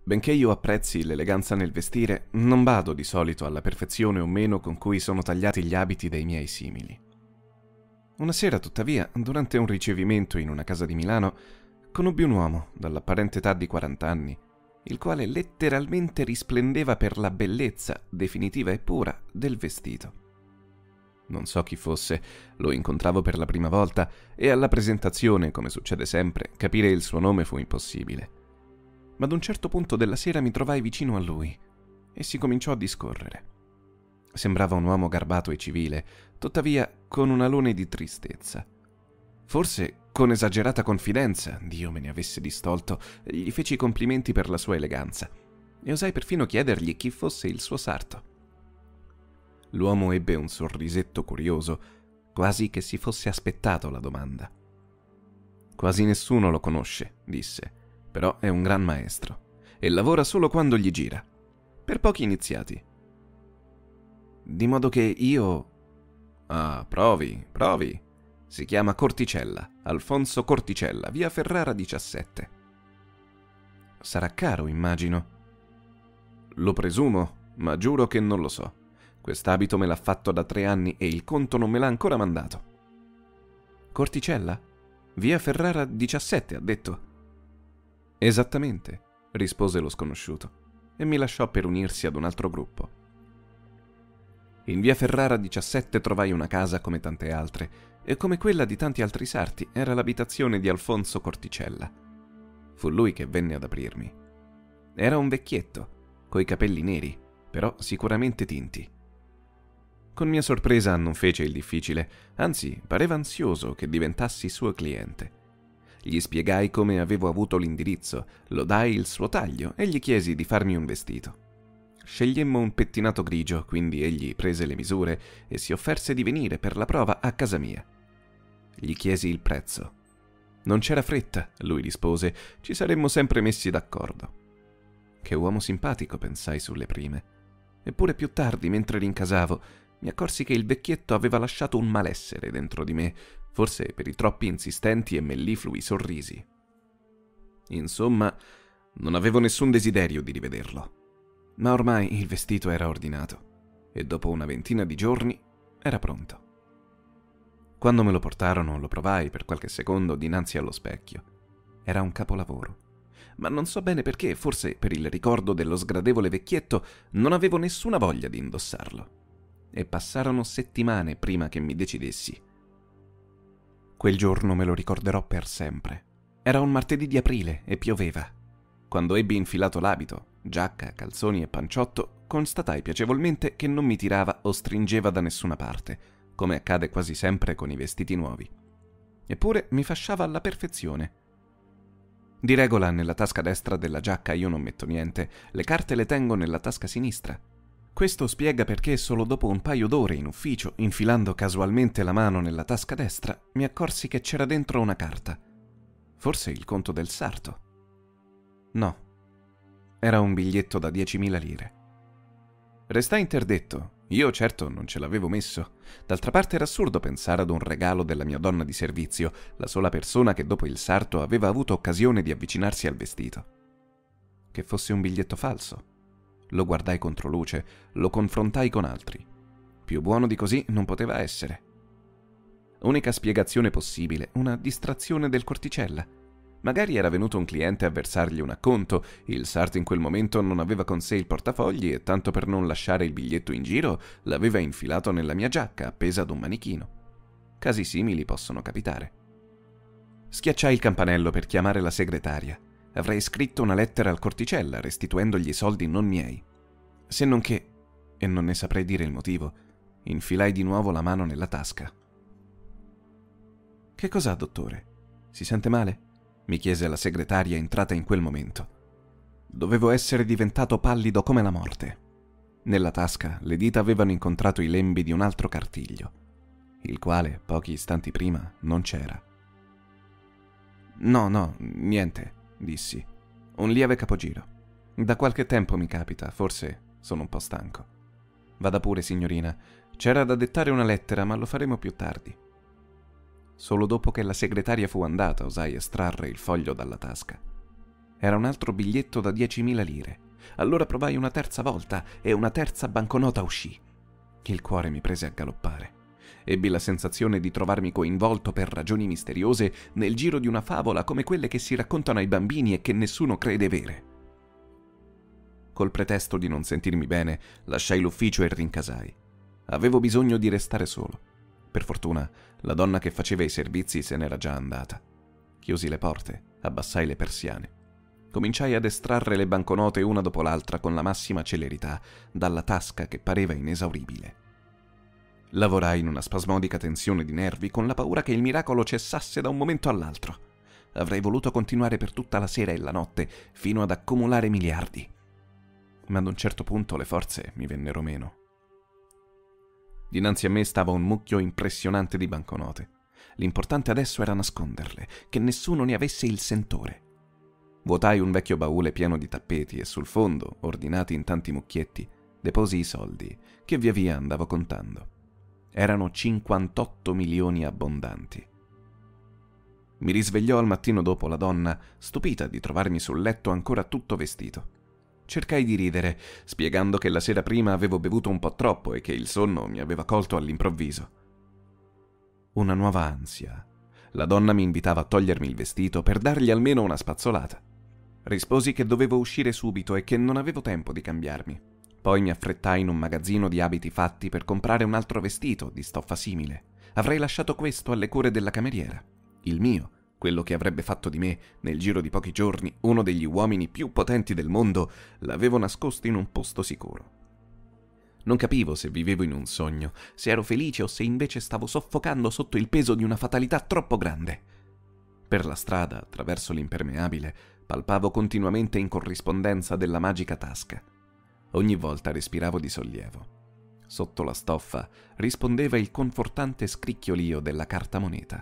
Benché io apprezzi l'eleganza nel vestire, non bado di solito alla perfezione o meno con cui sono tagliati gli abiti dei miei simili. Una sera, tuttavia, durante un ricevimento in una casa di Milano, conobbi un uomo dall'apparente età di 40 anni, il quale letteralmente risplendeva per la bellezza definitiva e pura del vestito. Non so chi fosse, lo incontravo per la prima volta e alla presentazione, come succede sempre, capire il suo nome fu impossibile. Ma ad un certo punto della sera mi trovai vicino a lui e si cominciò a discorrere. Sembrava un uomo garbato e civile, tuttavia con un alone di tristezza. Forse, con esagerata confidenza, Dio me ne avesse distolto, gli feci i complimenti per la sua eleganza e osai perfino chiedergli chi fosse il suo sarto. L'uomo ebbe un sorrisetto curioso, quasi che si fosse aspettato la domanda. «Quasi nessuno lo conosce», disse, «però è un gran maestro e lavora solo quando gli gira. Per pochi iniziati. Di modo che io...» «Ah, provi. Si chiama Corticella, Alfonso Corticella, via Ferrara 17. Sarà caro, immagino?» «Lo presumo, ma giuro che non lo so. Quest'abito me l'ha fatto da 3 anni e il conto non me l'ha ancora mandato». «Corticella? Via Ferrara 17, ha detto?» «Esattamente», rispose lo sconosciuto, e mi lasciò per unirsi ad un altro gruppo. In via Ferrara 17 trovai una casa come tante altre, e come quella di tanti altri sarti era l'abitazione di Alfonso Corticella. Fu lui che venne ad aprirmi. Era un vecchietto, coi capelli neri, però sicuramente tinti. Con mia sorpresa non fece il difficile, anzi pareva ansioso che diventassi suo cliente. Gli spiegai come avevo avuto l'indirizzo, lodai il suo taglio e gli chiesi di farmi un vestito. Scegliemmo un pettinato grigio, quindi egli prese le misure e si offerse di venire per la prova a casa mia. Gli chiesi il prezzo. «Non c'era fretta», lui rispose, «ci saremmo sempre messi d'accordo». Che uomo simpatico, pensai sulle prime. Eppure più tardi, mentre rincasavo, mi accorsi che il vecchietto aveva lasciato un malessere dentro di me, forse per i troppi insistenti e melliflui sorrisi. Insomma, non avevo nessun desiderio di rivederlo. Ma ormai il vestito era ordinato e dopo una ventina di giorni era pronto. Quando me lo portarono lo provai per qualche secondo dinanzi allo specchio. Era un capolavoro, ma non so bene perché, forse per il ricordo dello sgradevole vecchietto, non avevo nessuna voglia di indossarlo. E passarono settimane prima che mi decidessi. Quel giorno me lo ricorderò per sempre. Era un martedì di aprile e pioveva. Quando ebbi infilato l'abito, giacca, calzoni e panciotto, constatai piacevolmente che non mi tirava o stringeva da nessuna parte, come accade quasi sempre con i vestiti nuovi. Eppure mi fasciava alla perfezione. Di regola nella tasca destra della giacca io non metto niente, le carte le tengo nella tasca sinistra. Questo spiega perché solo dopo un paio d'ore in ufficio, infilando casualmente la mano nella tasca destra, mi accorsi che c'era dentro una carta. Forse il conto del sarto. No, era un biglietto da 10.000 lire. Restai interdetto. Io certo non ce l'avevo messo. D'altra parte era assurdo pensare ad un regalo della mia donna di servizio, la sola persona che dopo il sarto aveva avuto occasione di avvicinarsi al vestito. Che fosse un biglietto falso. Lo guardai controluce, lo confrontai con altri. Più buono di così non poteva essere. Unica spiegazione possibile, una distrazione del Corticella. Magari era venuto un cliente a versargli un acconto, il sarto in quel momento non aveva con sé il portafogli e tanto per non lasciare il biglietto in giro l'aveva infilato nella mia giacca appesa ad un manichino. Casi simili possono capitare. Schiacciai il campanello per chiamare la segretaria. Avrei scritto una lettera al Corticella restituendogli i soldi non miei. Se non che, e non ne saprei dire il motivo, infilai di nuovo la mano nella tasca. «Che cos'ha, dottore? Si sente male?» mi chiese la segretaria entrata in quel momento. Dovevo essere diventato pallido come la morte. Nella tasca le dita avevano incontrato i lembi di un altro cartiglio, il quale, pochi istanti prima, non c'era. No, niente», dissi. «Un lieve capogiro. Da qualche tempo mi capita, forse sono un po' stanco. Vada pure, signorina. C'era da dettare una lettera, ma lo faremo più tardi». Solo dopo che la segretaria fu andata osai estrarre il foglio dalla tasca. Era un altro biglietto da 10.000 lire. Allora provai una terza volta e una terza banconota uscì. Il cuore mi prese a galoppare. Ebbi la sensazione di trovarmi coinvolto per ragioni misteriose nel giro di una favola come quelle che si raccontano ai bambini e che nessuno crede vere. Col pretesto di non sentirmi bene, lasciai l'ufficio e rincasai. Avevo bisogno di restare solo. Per fortuna, la donna che faceva i servizi se n'era già andata. Chiusi le porte, abbassai le persiane. Cominciai ad estrarre le banconote una dopo l'altra con la massima celerità dalla tasca che pareva inesauribile. Lavorai in una spasmodica tensione di nervi con la paura che il miracolo cessasse da un momento all'altro. Avrei voluto continuare per tutta la sera e la notte fino ad accumulare miliardi. Ma ad un certo punto le forze mi vennero meno. Dinanzi a me stava un mucchio impressionante di banconote. L'importante adesso era nasconderle, che nessuno ne avesse il sentore. Vuotai un vecchio baule pieno di tappeti e sul fondo, ordinati in tanti mucchietti, deposi i soldi, che via via andavo contando. Erano 58 milioni abbondanti. Mi risvegliò al mattino dopo la donna, stupita di trovarmi sul letto ancora tutto vestito. Cercai di ridere, spiegando che la sera prima avevo bevuto un po' troppo e che il sonno mi aveva colto all'improvviso. Una nuova ansia. La donna mi invitava a togliermi il vestito per dargli almeno una spazzolata. Risposi che dovevo uscire subito e che non avevo tempo di cambiarmi. Poi mi affrettai in un magazzino di abiti fatti per comprare un altro vestito di stoffa simile. Avrei lasciato questo alle cure della cameriera. Il mio, quello che avrebbe fatto di me, nel giro di pochi giorni, uno degli uomini più potenti del mondo, l'avevo nascosto in un posto sicuro. Non capivo se vivevo in un sogno, se ero felice o se invece stavo soffocando sotto il peso di una fatalità troppo grande. Per la strada, attraverso l'impermeabile, palpavo continuamente in corrispondenza della magica tasca. Ogni volta respiravo di sollievo. Sotto la stoffa rispondeva il confortante scricchiolio della cartamoneta.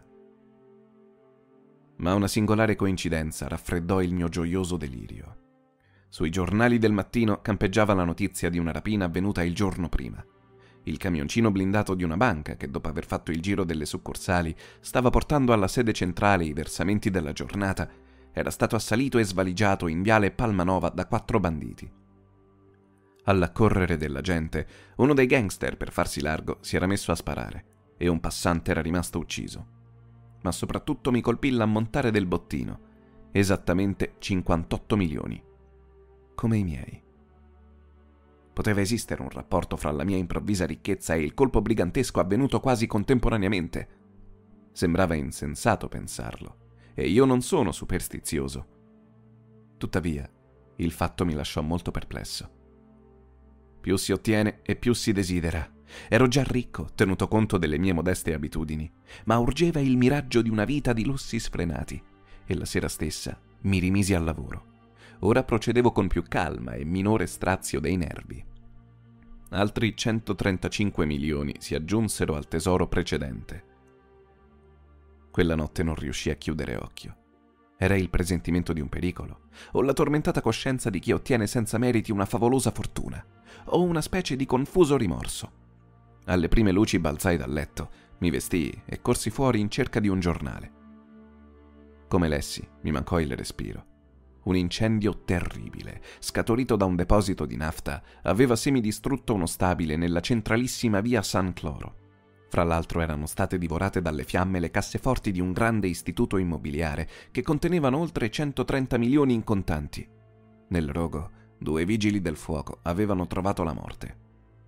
Ma una singolare coincidenza raffreddò il mio gioioso delirio. Sui giornali del mattino campeggiava la notizia di una rapina avvenuta il giorno prima. Il camioncino blindato di una banca che, dopo aver fatto il giro delle succursali, stava portando alla sede centrale i versamenti della giornata, era stato assalito e svaligiato in viale Palmanova da 4 banditi. All'accorrere della gente, uno dei gangster, per farsi largo, si era messo a sparare e un passante era rimasto ucciso. Ma soprattutto mi colpì l'ammontare del bottino, esattamente 58 milioni. Come i miei. Poteva esistere un rapporto fra la mia improvvisa ricchezza e il colpo brigantesco avvenuto quasi contemporaneamente? Sembrava insensato pensarlo, e io non sono superstizioso. Tuttavia, il fatto mi lasciò molto perplesso. Più si ottiene e più si desidera. Ero già ricco, tenuto conto delle mie modeste abitudini, ma urgeva il miraggio di una vita di lussi sfrenati, e la sera stessa mi rimisi al lavoro. Ora procedevo con più calma e minore strazio dei nervi. Altri 135 milioni si aggiunsero al tesoro precedente. Quella notte non riuscii a chiudere occhio. Era il presentimento di un pericolo, o la tormentata coscienza di chi ottiene senza meriti una favolosa fortuna, o una specie di confuso rimorso. Alle prime luci balzai dal letto, mi vestii e corsi fuori in cerca di un giornale. Come lessi, mi mancò il respiro. Un incendio terribile, scaturito da un deposito di nafta, aveva semidistrutto uno stabile nella centralissima via San Cloro. Fra l'altro erano state divorate dalle fiamme le casseforti di un grande istituto immobiliare che contenevano oltre 130 milioni in contanti. Nel rogo, 2 vigili del fuoco avevano trovato la morte.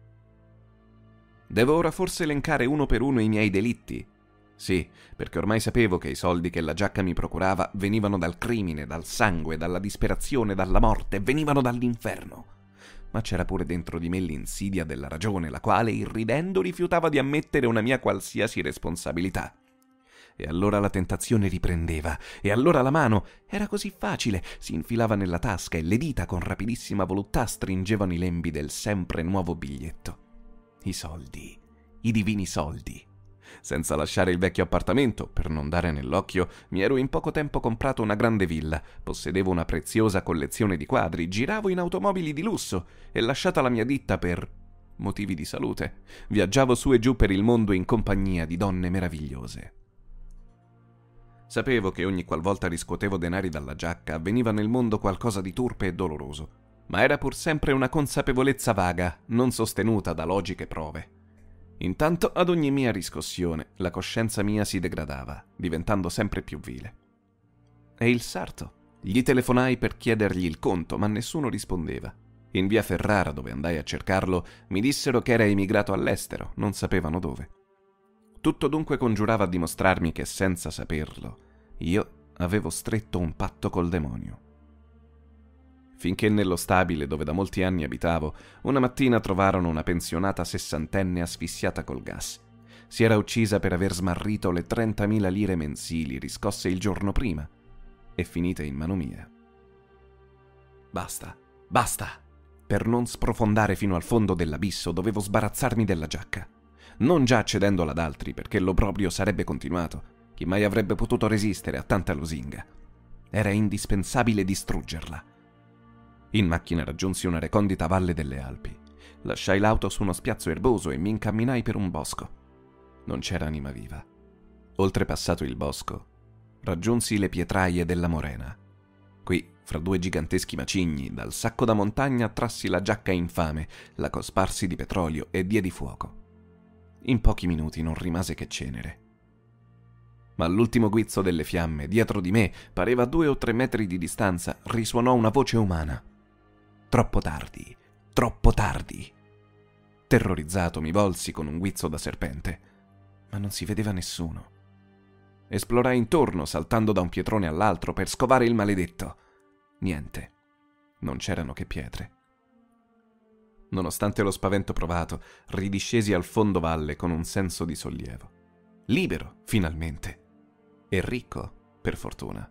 Devo ora forse elencare uno per uno i miei delitti? Sì, perché ormai sapevo che i soldi che la giacca mi procurava venivano dal crimine, dal sangue, dalla disperazione, dalla morte, venivano dall'inferno. Ma c'era pure dentro di me l'insidia della ragione, la quale, irridendo, rifiutava di ammettere una mia qualsiasi responsabilità. E allora la tentazione riprendeva, e allora la mano era così facile, si infilava nella tasca e le dita con rapidissima voluttà stringevano i lembi del sempre nuovo biglietto. I soldi, i divini soldi. Senza lasciare il vecchio appartamento, per non dare nell'occhio, mi ero in poco tempo comprato una grande villa, possedevo una preziosa collezione di quadri, giravo in automobili di lusso e, lasciata la mia ditta per motivi di salute, viaggiavo su e giù per il mondo in compagnia di donne meravigliose. Sapevo che ogni qualvolta riscuotevo denari dalla giacca avveniva nel mondo qualcosa di turpe e doloroso, ma era pur sempre una consapevolezza vaga, non sostenuta da logiche prove. Intanto, ad ogni mia riscossione, la coscienza mia si degradava, diventando sempre più vile. E il sarto? Gli telefonai per chiedergli il conto, ma nessuno rispondeva. In via Ferrara, dove andai a cercarlo, mi dissero che era emigrato all'estero, non sapevano dove. Tutto dunque congiurava a dimostrarmi che, senza saperlo, io avevo stretto un patto col demonio. Finché nello stabile dove da molti anni abitavo, una mattina trovarono una pensionata sessantenne asfissiata col gas. Si era uccisa per aver smarrito le 30.000 lire mensili riscosse il giorno prima e finite in mano mia. Basta, basta! Per non sprofondare fino al fondo dell'abisso dovevo sbarazzarmi della giacca. Non già cedendola ad altri, perché l'obbrobrio sarebbe continuato. Chi mai avrebbe potuto resistere a tanta lusinga? Era indispensabile distruggerla. In macchina raggiunsi una recondita valle delle Alpi. Lasciai l'auto su uno spiazzo erboso e mi incamminai per un bosco. Non c'era anima viva. Oltrepassato il bosco, raggiunsi le pietraie della morena. Qui, fra due giganteschi macigni, dal sacco da montagna trassi la giacca infame, la cosparsi di petrolio e diedi fuoco. In pochi minuti non rimase che cenere. Ma all'ultimo guizzo delle fiamme, dietro di me, pareva a 2 o 3 metri di distanza, risuonò una voce umana. Troppo tardi, troppo tardi. Terrorizzato mi volsi con un guizzo da serpente, ma non si vedeva nessuno. Esplorai intorno, saltando da un pietrone all'altro per scovare il maledetto. Niente, non c'erano che pietre. Nonostante lo spavento provato, ridiscesi al fondo valle con un senso di sollievo. Libero, finalmente. E ricco, per fortuna.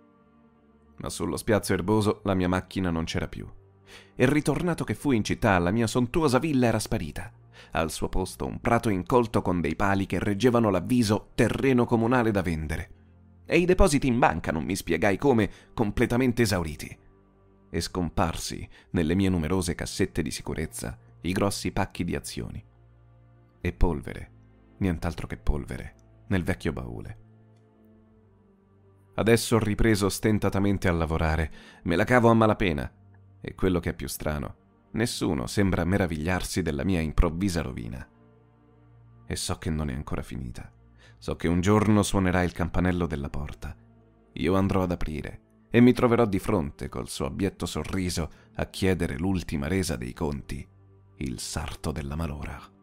Ma sullo spiazzo erboso la mia macchina non c'era più. E ritornato che fui in città, la mia sontuosa villa era sparita. Al suo posto un prato incolto con dei pali che reggevano l'avviso terreno comunale da vendere. E i depositi in banca, non mi spiegai come, completamente esauriti. E scomparsi nelle mie numerose cassette di sicurezza i grossi pacchi di azioni. E polvere, nient'altro che polvere, nel vecchio baule. Adesso ho ripreso stentatamente a lavorare, me la cavo a malapena, e quello che è più strano, nessuno sembra meravigliarsi della mia improvvisa rovina. E so che non è ancora finita. So che un giorno suonerà il campanello della porta. Io andrò ad aprire e mi troverò di fronte col suo abbietto sorriso a chiedere l'ultima resa dei conti, il sarto della malora.